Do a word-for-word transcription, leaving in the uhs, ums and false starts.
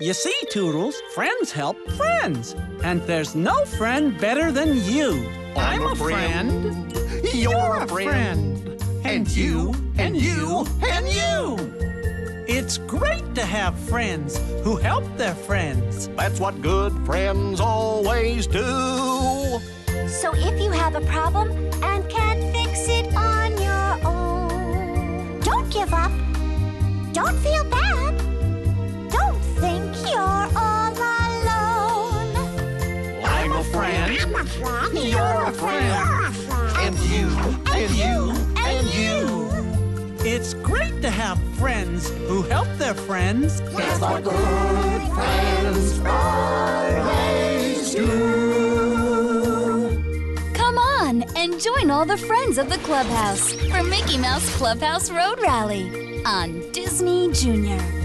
You see, Toodles, friends help friends. And there's no friend better than you. I'm a friend. You're a friend. And you, and you, and you. It's great to have friends who help their friends. That's what good friends always do. So if you have a problem and can't fix it on your own, don't give up. Don't feel bad. Don't think you're all alone. I'm a friend. I'm a friend. You're a friend. And you, and you, and you. It's great to have friends who help their friends. That's what good friends always do. Come on and join all the friends of the Clubhouse for Mickey Mouse Clubhouse Road Rally on Disney Junior